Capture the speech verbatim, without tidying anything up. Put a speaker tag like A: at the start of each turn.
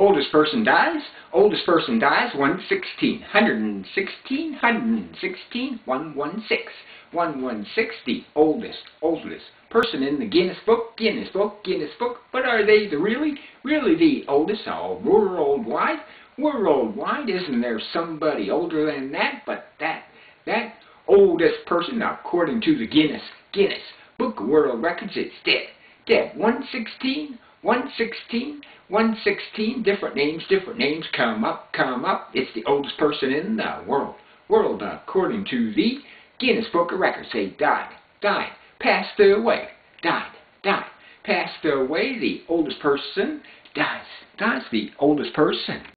A: Oldest person dies. Oldest person dies. one sixteen. one sixteen. one sixteen. one sixteen. one sixteen. The oldest, oldest person in the Guinness Book. Guinness Book. Guinness Book. But are they the really, really the oldest? Oh, worldwide. Worldwide. Isn't there somebody older than that? But that, that oldest person, according to the Guinness, Guinness Book of World Records, it's dead. Dead. one sixteen. one sixteen, one sixteen, different names, different names, come up, come up. It's the oldest person in the world. World, according to the Guinness Book of Records. They died, died, passed away, died, died, passed away. The oldest person dies, dies, the oldest person.